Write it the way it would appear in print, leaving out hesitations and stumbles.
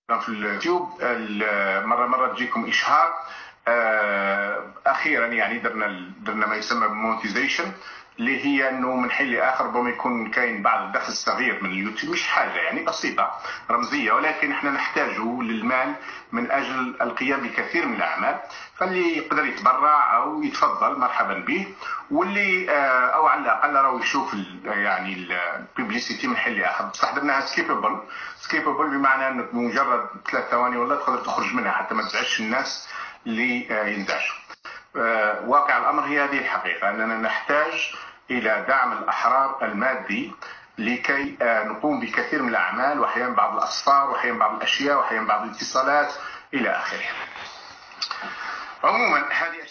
في اليوتيوب مرة تجيكم اشهار. اخيرا يعني درنا ما يسمى بالمونتيزيشن، اللي هي انه من حين لاخر ربما يكون كاين بعض الدخل الصغير من اليوتيوب، مش حاجه يعني بسيطه رمزيه، ولكن احنا نحتاج للمال من اجل القيام بكثير من الاعمال. فاللي يقدر يتبرع او يتفضل مرحبا به، واللي او على الاقل راهو يشوف يعني الببليسيتي من حين لاخر. بصح درناها سكيبل بمعنى انك بمجرد 3 ثواني والله تقدر تخرج منها حتى ما تزعجش الناس اللي ينزعجوا. واقع الامر هي هذه الحقيقه، اننا نحتاج الى دعم الاحرار المادي لكي نقوم بكثير من الاعمال، واحيانا بعض الاسفار، واحيانا بعض الاشياء، واحيانا بعض الاتصالات الى اخره. عموما هذه